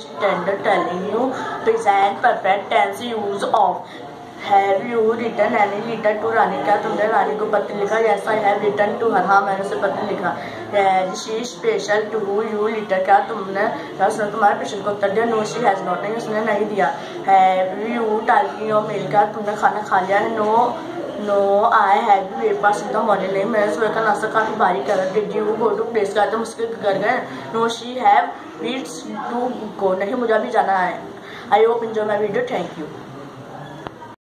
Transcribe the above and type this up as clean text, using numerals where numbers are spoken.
standard telling you present perfect tense use of have you return any letter to Rani, क्या तुमने रानी को पत्र लिखा? Yes I have return to her, हाँ मैंने उसे पत्र लिखा। Has she special to you letter, क्या तुमने उसने तुम्हारे प्रश्न को उत्तर दिया? नो शी हैज नॉट, नहीं उसने नहीं दिया। Have you time your meal, क्या तुमने खाना खा लिया? No I have you breakfast in the morning, नहीं मैंने सुबह का नाश्ता काफी भारी करा। Did you go to place, क्या तुम उसके घर गए? No she have needs to go, नहीं मुझे भी जाना है। I hope enjoy my video, thank you.